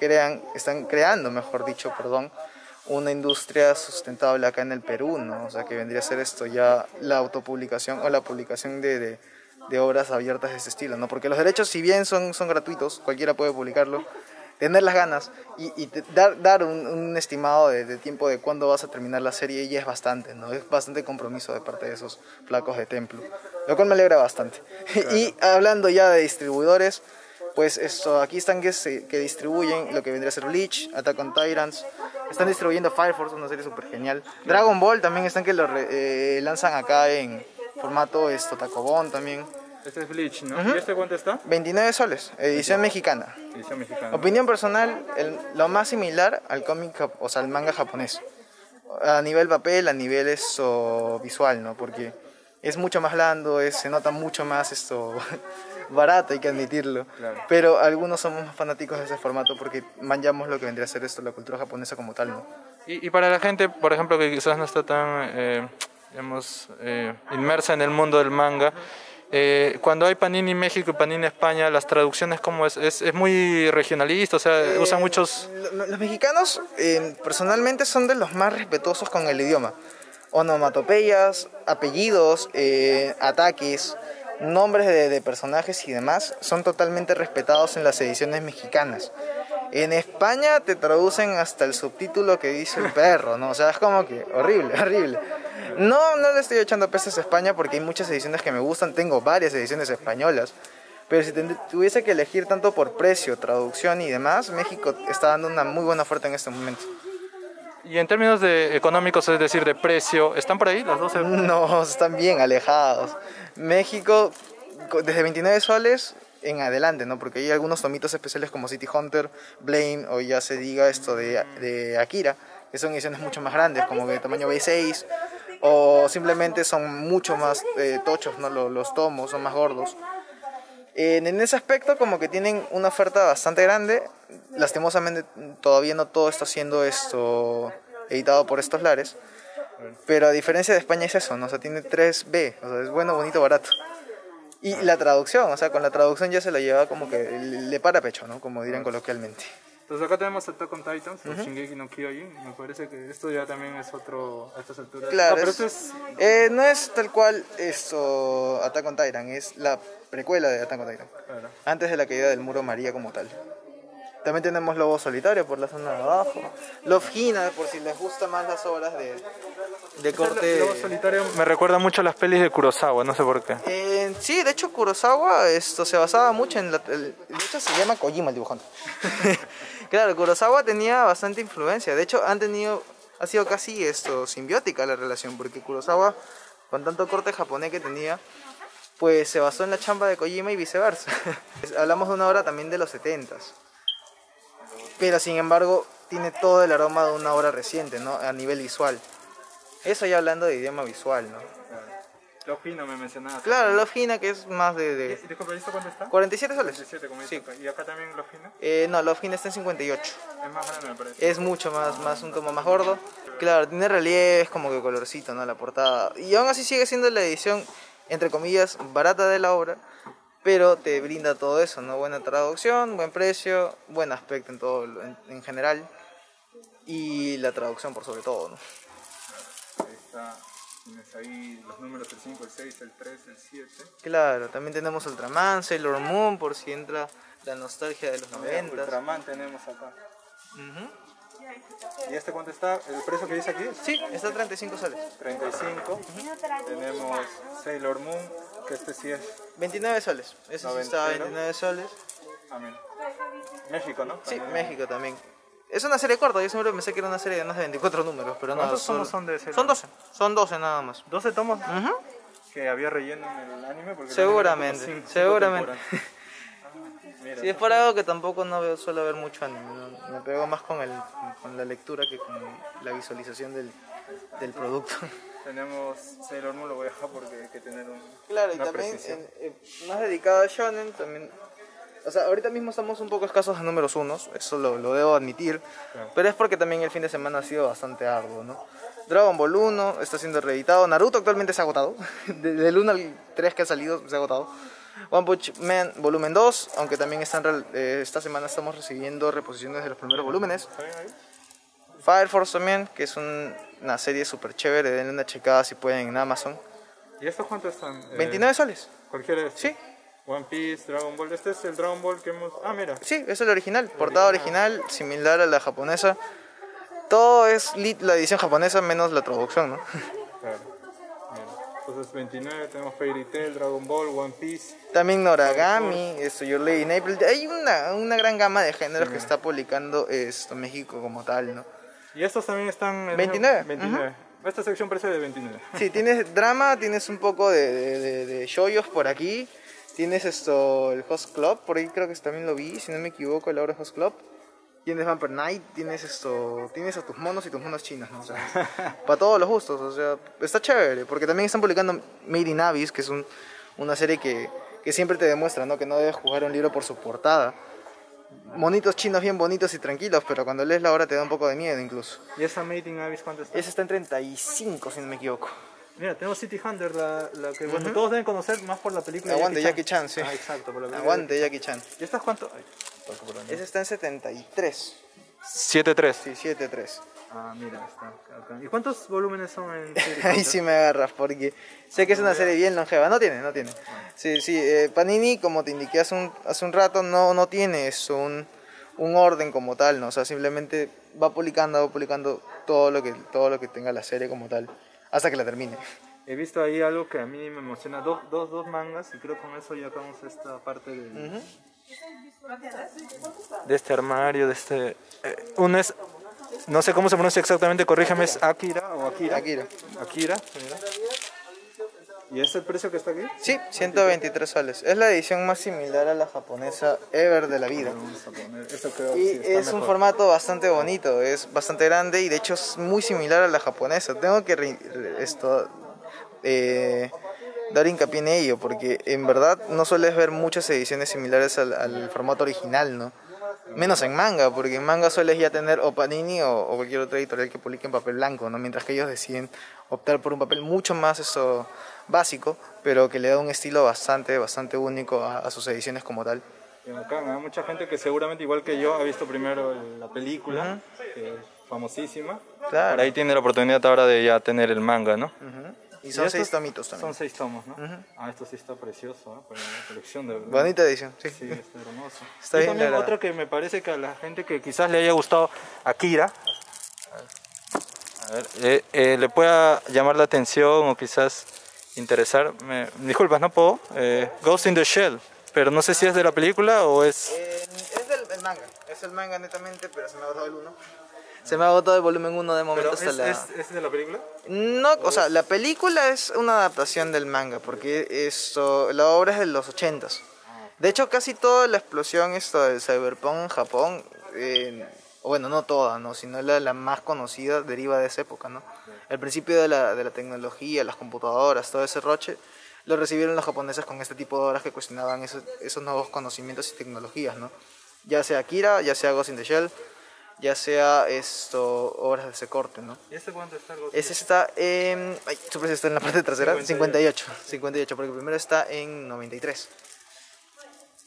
creando, mejor dicho, una industria sustentable acá en el Perú, ¿no? O sea, que vendría a ser ya la autopublicación o la publicación de obras abiertas de este estilo, ¿no? Porque los derechos, si bien son gratuitos, cualquiera puede publicarlo, tener las ganas y dar un estimado de tiempo de cuándo vas a terminar la serie ya es bastante, ¿no? Es bastante compromiso de parte de esos flacos de templo, lo cual me alegra bastante. Claro. Y hablando ya de distribuidores, pues aquí están que distribuyen lo que vendría a ser Bleach, Attack on Titans, están distribuyendo Fire Force, una serie súper genial. Dragon Ball también están que lo lanzan acá en formato Takobon también. Este es Bleach, ¿no? ¿Y este cuánto está? 29 soles, edición mexicana. Edición mexicana. Opinión personal, lo más similar al cómic, o sea, al manga japonés. A nivel papel, a nivel visual, ¿no? Porque es mucho más blando, se nota mucho más barato, hay que admitirlo. Claro. Pero algunos somos más fanáticos de ese formato porque manchamos lo que vendría a ser la cultura japonesa como tal, ¿no? Y para la gente, por ejemplo, que quizás no está tan, inmersa en el mundo del manga, cuando hay Panini México y Panini España, las traducciones como es muy regionalista, o sea, usan muchos... Los mexicanos personalmente son de los más respetuosos con el idioma. Onomatopeyas, apellidos, ataques, nombres de personajes y demás son totalmente respetados en las ediciones mexicanas. En España te traducen hasta el subtítulo que dice el perro, ¿no? O sea, es como que horrible, horrible. No le estoy echando pesos a España porque hay muchas ediciones que me gustan, tengo varias ediciones españolas, pero si tuviese que elegir tanto por precio, traducción y demás, México está dando una muy buena oferta en este momento. Y en términos económicos, es decir, de precio, ¿están por ahí las 12? No, están bien alejados. México, desde 29 soles en adelante, ¿no? Porque hay algunos tomitos especiales como City Hunter, Blame, o ya se diga de Akira, que son ediciones mucho más grandes, como de tamaño B6, o simplemente son mucho más tochos, ¿no? Los tomos son más gordos. En ese aspecto como que tienen una oferta bastante grande. Lastimosamente todavía no todo está siendo editado por estos lares, pero a diferencia de España es eso, ¿no? O sea, tiene 3B, o sea, es bueno, bonito, barato. Y la traducción, o sea, con la traducción ya se la lleva como que le para pecho, ¿no? Como dirán coloquialmente. Entonces acá tenemos Attack on Titans, o Shingeki no Kyojin. Me parece que esto ya también es otro a estas alturas. Claro, pero esto no es tal cual Attack on Titan, es la precuela de Attack on Titan. Claro. Antes de la caída del muro María como tal. También tenemos Lobo Solitario por la zona de abajo. Love Hina, por si les gustan más las obras de corte. Lobo Solitario me recuerda mucho a las pelis de Kurosawa, no sé por qué. Sí, de hecho Kurosawa se basaba mucho en de hecho se llama Kojima el dibujante. Claro, Kurosawa tenía bastante influencia. De hecho ha sido casi simbiótica la relación, porque Kurosawa, con tanto corte japonés que tenía, pues se basó en la chamba de Kojima y viceversa. Hablamos de una obra también de los 70s. Pero sin embargo tiene todo el aroma de una obra reciente, ¿no? A nivel visual. Eso ya hablando de idioma visual, ¿no? Love Hina me mencionabas. Claro, Love Hina, que es más de... Disculpa, ¿esto cuánto está? 47 soles. 47, como dice acá. ¿Y acá también Love Hina? No, Love Hina está en 58. Es más grande, me parece. Es mucho más un tomo más gordo. Claro, tiene relieves, como que colorcito, ¿no? La portada. Y aún así sigue siendo la edición, entre comillas, barata de la obra, pero te brinda todo eso, ¿no? Buena traducción, buen precio, buen aspecto en todo, en general, y la traducción por sobre todo, ¿no? Ahí está, tienes ahí los números, el 5, el 6, el 3, el 7. Claro, también tenemos Ultraman, Sailor Moon, por si entra la nostalgia de los Mira, 90. Ultraman tenemos acá. Ujú. ¿Y este cuánto está? ¿El precio que dice aquí? Sí, está 35 soles. 35. Tenemos Sailor Moon, que este sí es 29 soles. Ese sí está a 29 soles. Amén. México, ¿no? Sí, También. México también. Es una serie corta, yo siempre pensé que era una serie de más de 24 números, pero no. ¿Cuántos tomos son de Sailor Son Moon? 12, son 12 nada más. 12 tomos Ujú. que había relleno en el anime. Porque Seguramente, el anime como seguramente. cinco temporadas. Mira, Sí, es por algo que tampoco no veo, suelo ver mucho anime, ¿no? Me pego más con la lectura que con la visualización del producto. tenemos Sailor Moon, lo voy a dejar porque hay que tener Claro, y una también precisión. más dedicado a Shonen, también. O sea, ahorita mismo estamos un poco escasos en números unos, eso lo debo admitir, Claro. pero es porque también el fin de semana ha sido bastante arduo, ¿no? Dragon Ball 1 está siendo reeditado, Naruto actualmente se ha agotado, del 1 al 3 que ha salido se ha agotado. One Punch Man volumen 2, aunque también esta semana estamos recibiendo reposiciones de los primeros volúmenes. ¿Está bien ahí? Fire Force también, que es una serie súper chévere, denle una checada si pueden en Amazon. ¿Y estos cuántos están? 29 soles. Cualquiera de estos. Sí. One Piece, Dragon Ball. Este es el Dragon Ball que hemos... Ah, mira. Sí, es el original, portada original, similar a la japonesa. Todo es la edición japonesa menos la traducción, ¿no? Claro. Mira. Entonces 29, tenemos Fairy Tail, Dragon Ball, One Piece. También Noragami, Your Lady in April. Hay una gran gama de géneros que está publicando México como tal, ¿no? Y estos también están... En 29. 29. Esta sección parece de 29. Sí, tienes drama, tienes un poco de shoyos por aquí. Tienes el Host Club, por ahí creo que también lo vi, si no me equivoco, el ahora Host Club. Tienes Vampire Knight, tienes a tus monos y tus monos chinos, ¿no? O sea, para todos los gustos, o sea, está chévere, porque también están publicando Made in Abyss, que es una serie que siempre te demuestra, ¿no? Que no debes jugar un libro por su portada. Monitos chinos bien bonitos y tranquilos, pero cuando lees la obra te da un poco de miedo incluso. ¿Y esa Made in Abyss cuánto está? Ese está en 35, si no me equivoco. Mira, tenemos City Hunter, la que bueno, todos deben conocer más por la película Aguante Jackie Chan, sí. Ah, exacto, por la película. Aguante Jackie Chan. ¿Y estas cuánto? Ay, Ese está en 73. 7-3. Sí, 73. Ah, mira, está acá. ¿Y cuántos volúmenes son en City Hunter? Ahí sí me agarras, porque sé que es una serie bien longeva. No tiene. Sí, Panini, como te indiqué hace un rato, no tiene un orden como tal, ¿no? O sea, simplemente va publicando todo lo que tenga la serie como tal, hasta que la termine. He visto ahí algo que a mí me emociona, dos mangas, y creo que con eso ya acabamos esta parte de este armario, de este... uno es, no sé cómo se pronuncia exactamente, corrígeme, ¿es Akira o Akira? Akira. Akira, mira. ¿Y es el precio que está aquí? Sí, 123 soles. Es la edición más similar a la japonesa ever de la vida. Vamos a poner, esto creo Y que sí está es un mejor. formato bastante bonito, es bastante grande y de hecho es muy similar a la japonesa. Tengo que dar hincapié en ello, porque en verdad no sueles ver muchas ediciones similares al formato original, ¿no? Menos en manga, porque en manga sueles ya tener o Panini o cualquier otra editorial que publique en papel blanco, ¿no? Mientras que ellos deciden optar por un papel mucho más básico, pero que le da un estilo bastante único a sus ediciones como tal. Y bacán, hay mucha gente que seguramente igual que yo ha visto primero la película, que es famosísima. Claro. Por ahí tiene la oportunidad ahora de ya tener el manga, ¿no? Y son estos 6 tomitos también. Son 6 tomos, ¿no? Ah, esto sí está precioso, ¿eh? Para la colección de verdad. Bonita edición, sí. Sí, está hermoso. Está y bien también logrado. otra que me parece que a la gente que quizás le haya gustado Akira, a ver, le pueda llamar la atención o quizás interesar. Disculpas, no puedo. Ghost in the Shell, pero no sé si es de la película o es... Es del manga, es el manga netamente, pero se me ha agotado el 1. Se me ha agotado el volumen 1 de momento ¿Pero hasta es de la película? No, o sea, la película es una adaptación del manga, porque la obra es de los 80s. De hecho, casi toda la explosión del cyberpunk en Japón, bueno, no toda, ¿no? Sino la más conocida deriva de esa época, ¿no? El principio de la tecnología, las computadoras, todo ese roche, lo recibieron los japoneses con este tipo de obras que cuestionaban esos nuevos conocimientos y tecnologías, ¿no? Ya sea Akira, ya sea Ghost in the Shell, ya sea obras de ese corte, ¿no? ¿Y este cuánto está? Ese está en... Ay, su precio está en la parte trasera, 58, porque el primero está en 93.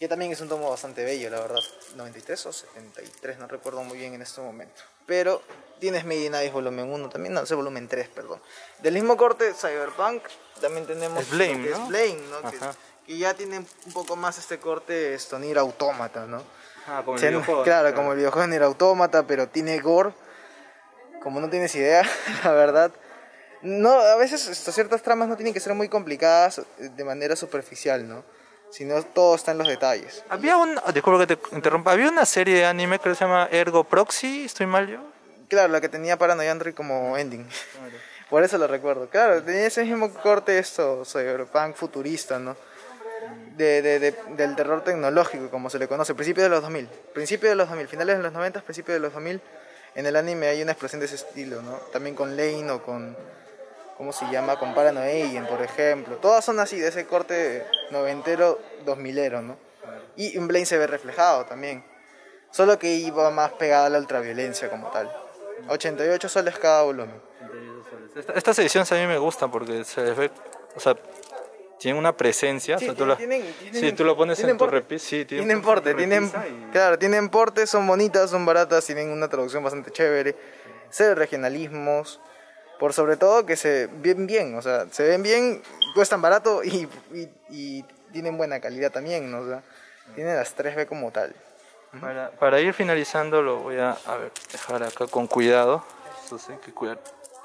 que también es un tomo bastante bello, la verdad. 93 o 73, no recuerdo muy bien en este momento. Pero tienes Made in Abyss volumen 1 también, no, ese volumen 3, perdón. Del mismo corte, Cyberpunk, también tenemos es Blame, lo que ¿no? es Blame, ¿no? Que ya tiene un poco más este corte Nier Automata, ¿no? Como el videojuego. Claro, como el videojuego Nier Automata, pero tiene gore, como no tienes idea, la verdad. No, a veces ciertas tramas no tienen que ser muy complicadas de manera superficial, ¿no? Sino todo está en los detalles. Disculpa que te interrumpa, había una serie de anime que se llama Ergo Proxy, ¿estoy mal yo? Claro, la que tenía Paranoid Android como ending. Claro. Por eso lo recuerdo. Claro, tenía ese mismo corte cyberpunk futurista, ¿no? Del terror tecnológico, como se le conoce, principio de los 2000. Principio de los 2000, finales de los 90, principio de los 2000. En el anime hay una expresión de ese estilo, ¿no? También con Lane o con... ¿Cómo se llama? Con Paranoid, por ejemplo. Todas son así, de ese corte noventero, 2000ero, ¿no? Y en Blame se ve reflejado también. Solo que iba más pegada a la ultraviolencia como tal. 88 soles cada volumen. Estas ediciones a mí me gustan porque se les ve, o sea, tienen una presencia. Sí, o sea, tú lo pones en tu repisa. Sí, tienen porte, claro, tienen porte, son bonitas, son baratas, tienen una traducción bastante chévere. Cero regionalismos. Por sobre todo que se ven bien, o sea, se ven bien, cuestan barato y tienen buena calidad también, ¿no? O sea, tienen las 3B como tal. Para ir finalizando lo voy a ver, dejar acá con cuidado. Eso sí, hay que cuidar.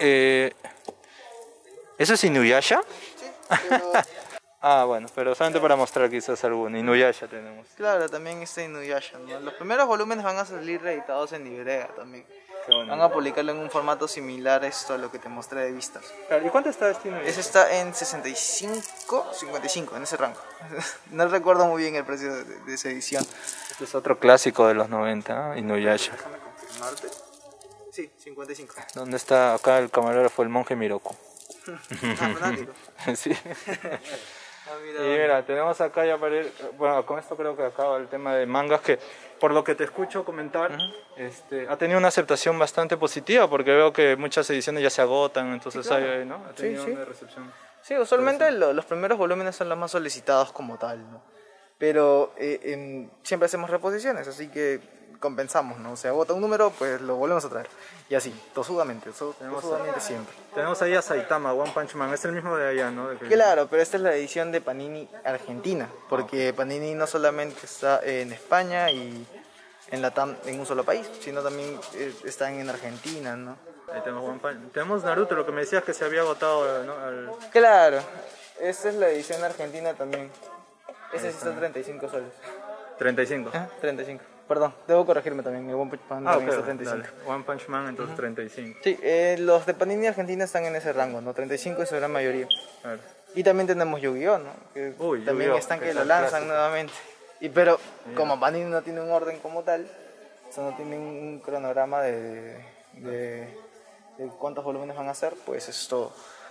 ¿Eso es Inuyasha? Sí, pero... bueno, pero solamente para mostrar quizás alguno. Inuyasha tenemos. Claro, también está Inuyasha, ¿no? Los primeros volúmenes van a salir reeditados en librea también. Van a publicarlo en un formato similar a lo que te mostré de vistas. Claro, ¿y cuánto está este Inuyasha? Ese está en 65, 55, en ese rango. No recuerdo muy bien el precio de esa edición. Este es otro clásico de los 90, Inuyasha. Déjame confirmarte. Sí, 55. ¿Dónde está acá el camarógrafo, el monje Miroku? Fanático. Sí. Y mira, tenemos acá ya para ir, bueno, con esto creo que acaba el tema de mangas, que por lo que te escucho comentar, ha tenido una aceptación bastante positiva, porque veo que muchas ediciones ya se agotan, entonces sí, claro. ¿No? Ha tenido una recepción. Sí, usualmente los primeros volúmenes son los más solicitados como tal, ¿no? Pero siempre hacemos reposiciones, así que compensamos, ¿no? Se agota un número, pues lo volvemos a traer. Y así, tosudamente siempre. Tenemos ahí a Saitama, One Punch Man, es el mismo de allá, ¿no? Claro, pero esta es la edición de Panini Argentina, porque Panini no solamente está en España y en Latam en un solo país, sino también están en Argentina, ¿no? Ahí tenemos One Punch. Tenemos Naruto, lo que me decías que se había agotado, ¿no? Claro, esta es la edición argentina también. Ese sí está 35 soles. 35. 35. Perdón, debo corregirme también. El One Punch Man también está 35. Dale. One Punch Man, entonces 35. Sí, los de Panini Argentina están en ese rango, ¿no? 35 en su gran mayoría. Claro. Y también tenemos Yu-Gi-Oh, ¿no? Que también están que lo lanzan nuevamente. Pero como Panini no tiene un orden como tal, o sea, no tiene un cronograma de cuántos volúmenes van a hacer, pues esto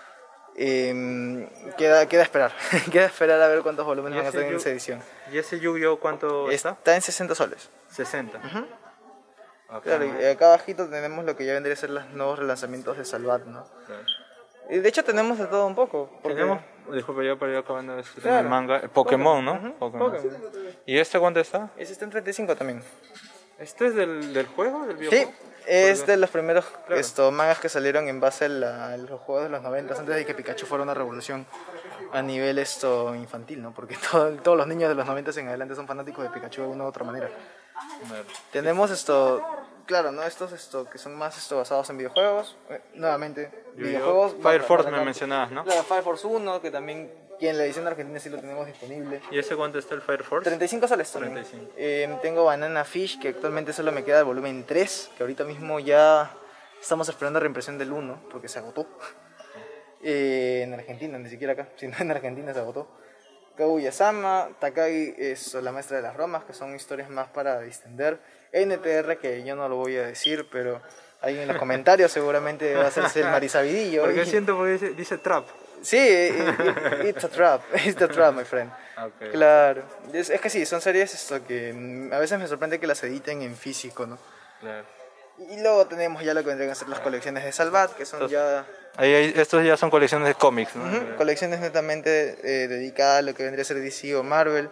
queda esperar. Queda esperar a ver cuántos volúmenes van a hacer en esa edición. ¿Y ese Yu-Gi-Oh cuánto está? Está en 60 soles. 60. Claro, y acá abajito tenemos lo que ya vendría a ser los nuevos relanzamientos de Salvat, ¿no? Claro. Y de hecho tenemos de todo un poco. Tenemos, disculpe, ya para ir acabando el manga, Pokémon, ¿no? Pokémon. ¿Y este cuánto está? Ese está en 35 también. ¿Este es del juego, del videojuego? Sí, es de los primeros mangas que salieron en base a los juegos de los 90, antes de que Pikachu fuera una revolución a nivel infantil, ¿no? Porque todos los niños de los 90 en adelante son fanáticos de Pikachu de una u otra manera. Tenemos claro, ¿no? Estos que son más basados en videojuegos. Nuevamente, videojuegos. Fire Force me mencionabas, ¿no? Claro, Fire Force 1, que también en la edición argentina sí lo tenemos disponible. ¿Y ese cuánto está el Fire Force? 35 soles también. 35. Tengo Banana Fish, que actualmente solo me queda el volumen 3, que ahorita mismo ya estamos esperando la reimpresión del 1, porque se agotó. En Argentina, ni siquiera acá, sino en Argentina se agotó. Kaguya-sama, Takagi es la maestra de las bromas, que son historias más para distender. NTR, que yo no lo voy a decir, pero ahí en los comentarios seguramente va a hacerse el marisabidillo. Porque siento porque dice trap. Sí, it's a trap, my friend. Okay. Claro, es que sí, son series que a veces me sorprende que las editen en físico, ¿no? Claro. Y luego tenemos ya lo que vendrían a ser las colecciones de Salvat, que son estos ya son colecciones de cómics, ¿no? Colecciones netamente dedicadas a lo que vendría a ser DC o Marvel.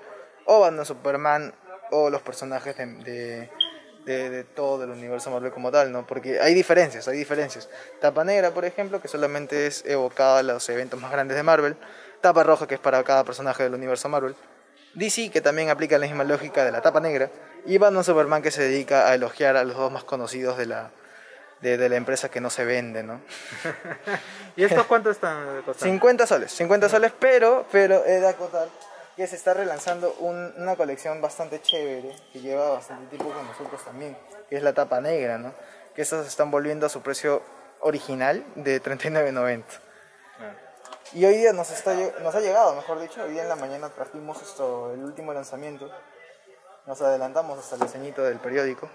o Batman, Superman, o los personajes de todo el universo Marvel como tal, ¿no? Porque hay diferencias, hay diferencias. Tapa Negra, por ejemplo, que solamente es evocada a los eventos más grandes de Marvel. Tapa Roja, que es para cada personaje del universo Marvel. DC, que también aplica la misma lógica de la Tapa Negra. Y Batman Superman, que se dedica a elogiar a los dos más conocidos de la empresa que no se vende, ¿no? ¿Y estos cuánto están costando? 50 soles, pero he de acotar que se está relanzando una colección bastante chévere, que lleva bastante tiempo con nosotros también, que es la Tapa Negra, ¿no? Que estos se están volviendo a su precio original de $39.90. Y hoy día nos ha llegado, mejor dicho, hoy día en la mañana trajimos el último lanzamiento, nos adelantamos hasta el diseñito del periódico,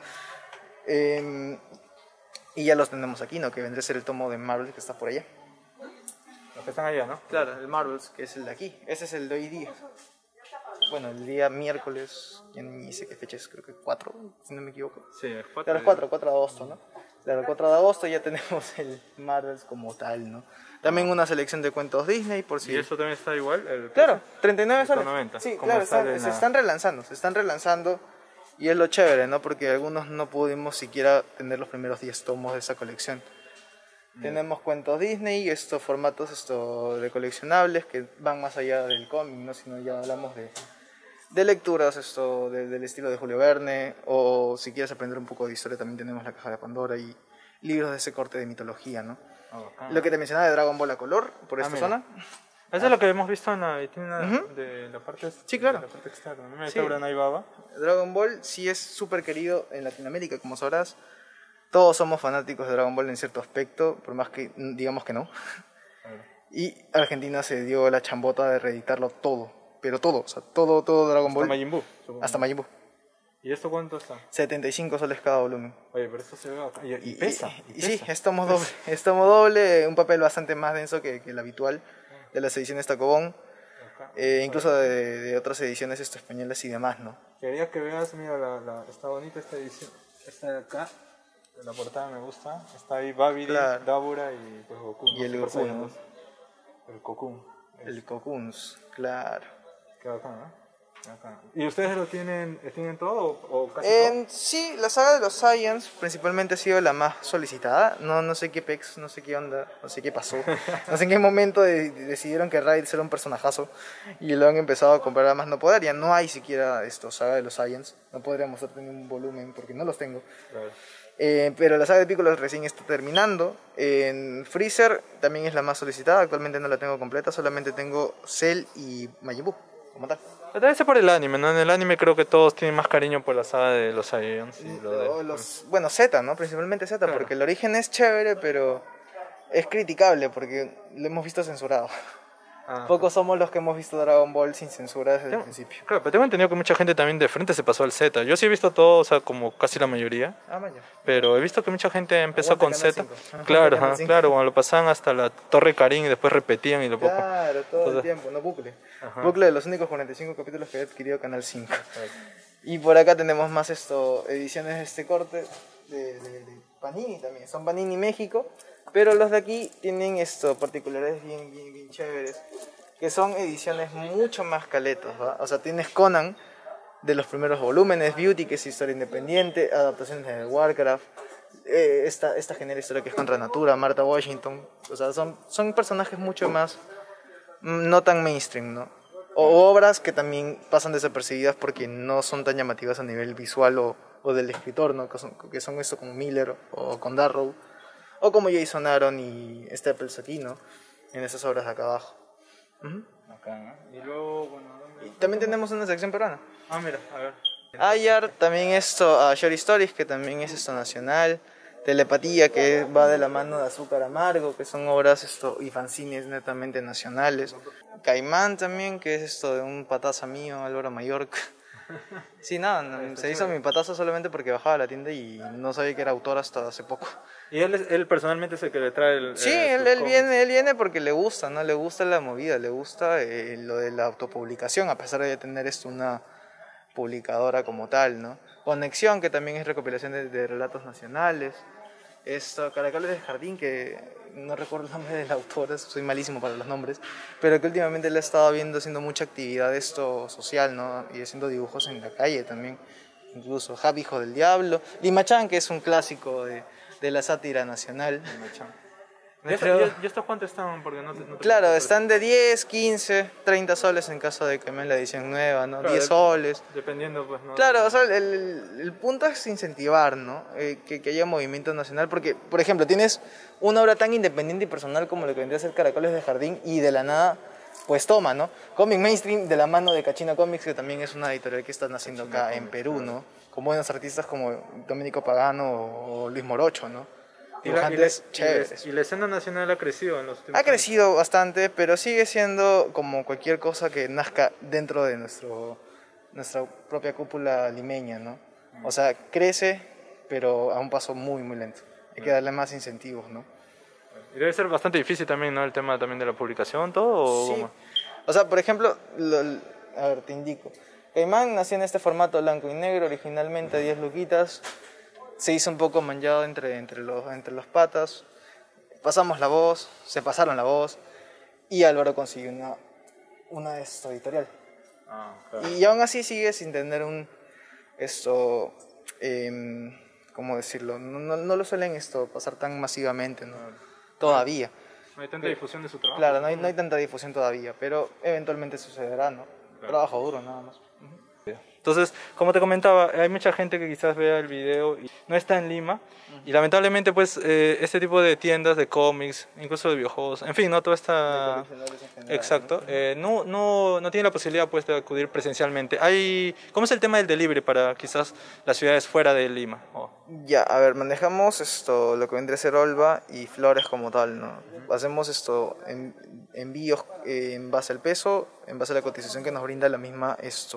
y ya los tenemos aquí, ¿no? Que vendría a ser el tomo de Marvel que está por allá. Los que están allá, ¿no? Claro, el Marvels, que es el de aquí. Ese es el de hoy día. Bueno, el día miércoles, ya ni sé qué fecha es, creo que 4, si no me equivoco. Sí, el 4. Claro, 4 de agosto, ¿no? Claro, el 4 de agosto ya tenemos el Marvels como tal, ¿no? También una selección de cuentos Disney, por si... ¿Y eso también está igual? Claro, 39 soles. 90. Sí, claro, se están relanzando. Y es lo chévere, ¿no? Porque algunos no pudimos siquiera tener los primeros 10 tomos de esa colección. Tenemos cuentos Disney, estos formatos de coleccionables que van más allá del cómic, ¿no? Sino ya hablamos de lecturas del estilo de Julio Verne, o si quieres aprender un poco de historia también tenemos La Caja de Pandora y libros de ese corte de mitología, ¿no? Lo que te mencionaba de Dragon Ball a color, por esta zona. Eso es lo que hemos visto en la vitrina de la parte, sí, claro. de la parte externa. A mí me sobra Baba. Dragon Ball sí es súper querido en Latinoamérica, como sabrás. Todos somos fanáticos de Dragon Ball en cierto aspecto, por más que digamos que no. Y Argentina se dio la chambota de reeditarlo todo, pero todo, o sea, todo Dragon Ball. Hasta Majin Buu. Hasta Majin Buu. ¿Y esto cuánto está? 75 soles cada volumen. Oye, pero esto se ve acá. Y pesa. Sí, es tomo doble. Es tomo doble, un papel bastante más denso que el habitual de las ediciones Tacobón. Incluso de otras ediciones españolas y demás, ¿no? Quería que veas, mira, está bonita esta edición. Esta de acá. La portada me gusta. Está ahí Babidi, claro. Dabura y pues Goku. Y el Goku, ¿no? El Cocoon. El Cocoons, claro. Qué bacán, ¿no? Acá. ¿Y ustedes lo tienen todo o casi todo? Sí, la saga de los Saiyans principalmente ha sido la más solicitada. No sé qué pex, no sé qué onda, no sé qué pasó. No sé en qué momento decidieron que Raditz era un personajazo y lo han empezado a comprar a más no poder. Ya no hay siquiera saga de los Saiyans. No podría mostrarte ni un volumen porque no los tengo. Claro. Pero la saga de Piccolo recién está terminando. En Freezer también es la más solicitada. Actualmente no la tengo completa, solamente tengo Cell y Majin Buu como tal. Pero debe ser por el anime, ¿no? En el anime creo que todos tienen más cariño por la saga de los Saiyans. Bueno, Z, ¿no? Principalmente Z, claro. Porque el origen es chévere, pero es criticable porque lo hemos visto censurado. Pocos somos los que hemos visto Dragon Ball sin censura desde el principio. Claro, pero tengo entendido que mucha gente también de frente se pasó al Z. Yo sí he visto todo, o sea, como casi la mayoría. Vaya. Pero he visto que mucha gente empezó con Z. Claro, claro, cuando lo pasaban hasta la Torre Karin y después repetían y lo poco. Claro, todo el tiempo, no bucle. Bucle de los únicos 45 capítulos que había adquirido Canal 5. Y por acá tenemos más ediciones de este corte de Panini también. Son Panini México. Pero los de aquí tienen particularidades bien chéveres, que son ediciones mucho más caletos, ¿va? O sea, tienes Conan de los primeros volúmenes, Beauty, que es historia independiente, adaptaciones de Warcraft, esta genera historia que es contra natura, Martha Washington. O sea, son personajes mucho más, no tan mainstream, ¿no? O obras que también pasan desapercibidas porque no son tan llamativas a nivel visual o del escritor, ¿no? Que son esto como Miller o con Darrow. O como Jason Aaron y Staples aquí, ¿no? En esas obras de acá abajo. Acá, ¿no? Y luego, bueno... Y también tenemos una sección peruana. Mira, a ver. Ayar, también Short Stories, que también es nacional. Telepatía, que va de la mano de Azúcar Amargo, que son obras y fanzines netamente nacionales. Caimán también, que es de un pataza mío, Álvaro Mallorca. Sí, nada, se hizo mi patazo solamente porque bajaba a la tienda y no sabía que era autor hasta hace poco. ¿Y él personalmente es el que le trae el...? Sí, él viene porque le gusta, ¿no? Le gusta la movida, le gusta lo de la autopublicación, a pesar de tener una publicadora como tal, ¿no? Conexión, que también es recopilación de relatos nacionales. Caracoles de Jardín, que no recuerdo el nombre del autor, soy malísimo para los nombres, pero que últimamente le he estado viendo haciendo mucha actividad social, ¿no? Y haciendo dibujos en la calle también, incluso Javi, Hijo del Diablo, Limachán, que es un clásico de la sátira nacional. ¿Y estos cuántos están? Porque no te claro, están de 10, 15, 30 soles en caso de que me la edición nueva, ¿no? Claro, 10 soles. Dependiendo, pues, ¿no? Claro, o sea, el punto es incentivar, ¿no? Que haya movimiento nacional, porque, por ejemplo, tienes una obra tan independiente y personal como lo que vendría a ser Caracoles de Jardín, y de la nada, pues toma, ¿no? Comic Mainstream de la mano de Cachina Comics, que también es una editorial que están haciendo acá en Perú, ¿no? Con buenos artistas como Domenico Pagano o Luis Morocho, ¿no? Dibujantes chéveres. Y la escena nacional ha crecido en los últimos años. Ha crecido bastante, pero sigue siendo como cualquier cosa que nazca dentro de nuestra propia cúpula limeña, ¿no? O sea, crece, pero a un paso muy, muy lento. Hay que darle más incentivos, ¿no? Y debe ser bastante difícil también, ¿no? El tema también de la publicación, ¿todo? ¿O sí. O sea, por ejemplo, a ver, te indico. Caimán nació en este formato blanco y negro, originalmente 10 luquitas. Se hizo un poco manchado entre los patas, pasamos la voz, se pasaron la voz, y Álvaro consiguió una editorial. Claro. Y aún así sigue sin tener ¿cómo decirlo? No lo suelen pasar tan masivamente, ¿no? Todavía. No hay tanta difusión de su trabajo. Claro, no hay tanta difusión todavía, pero eventualmente sucederá, ¿no? Claro. Trabajo duro nada más. Entonces, como te comentaba, hay mucha gente que quizás vea el video y no está en Lima, y lamentablemente pues este tipo de tiendas de cómics, incluso de videojuegos, en fin, no toda esta... Exacto, no tiene la posibilidad pues de acudir presencialmente. ¿Cómo es el tema del delivery para quizás las ciudades fuera de Lima? Ya, a ver, manejamos lo que vendría a ser Olva y Flores como tal, ¿no? Hacemos envíos en base al peso, en base a la cotización que nos brinda la misma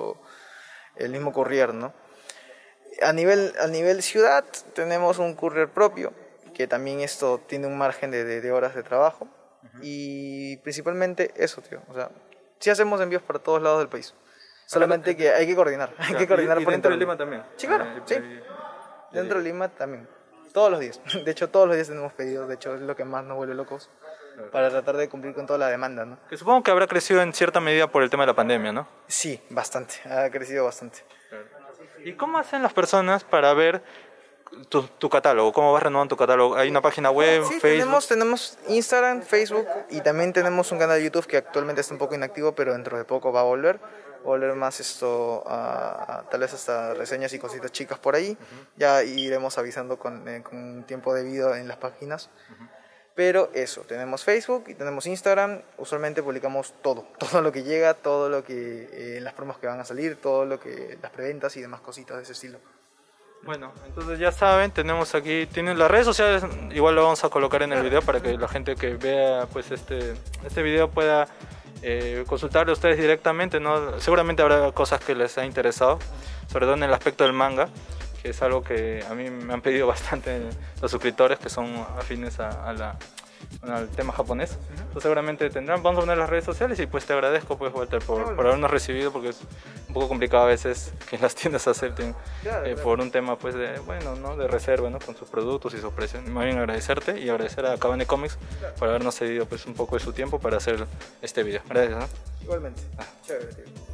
el mismo courier, ¿no? A nivel ciudad tenemos un courier propio, que también tiene un margen de horas de trabajo, y principalmente eso, tío, o sea, sí hacemos envíos para todos lados del país, solamente que hay que coordinar, hay que coordinar por dentro de Lima también. Sí, claro, sí, dentro de Lima también, todos los días, de hecho todos los días tenemos pedidos, de hecho es lo que más nos vuelve locos, para tratar de cumplir con toda la demanda, ¿no? Que supongo que habrá crecido en cierta medida por el tema de la pandemia, ¿no? Sí, bastante, ha crecido bastante. Claro. ¿Y cómo hacen las personas para ver tu catálogo? ¿Cómo vas renovando tu catálogo? ¿Hay una página web, sí, Facebook? Tenemos Instagram, Facebook, y también tenemos un canal de YouTube que actualmente está un poco inactivo, pero dentro de poco va a volver más tal vez hasta reseñas y cositas chicas por ahí. Ya iremos avisando con tiempo debido en las páginas. Pero eso, tenemos Facebook y tenemos Instagram, usualmente publicamos todo lo que llega, todo lo que, las promos que van a salir, las preventas y demás cositas de ese estilo. Bueno, entonces ya saben, tenemos aquí, tienen las redes sociales, igual lo vamos a colocar en el video para que la gente que vea pues este video pueda consultarle a ustedes directamente, ¿no? Seguramente habrá cosas que les ha interesado, sobre todo en el aspecto del manga, que es algo que a mí me han pedido bastante los suscriptores que son afines al tema japonés. Entonces seguramente vamos a poner las redes sociales, y pues te agradezco pues, Walter, por habernos recibido, porque es un poco complicado a veces que las tiendas acepten por un tema pues de reserva, ¿no? Con sus productos y sus precios. Más bien agradecerte y agradecer a Akabane Comics por habernos cedido pues un poco de su tiempo para hacer este video. Gracias, ¿no? Igualmente. Chévere, tío.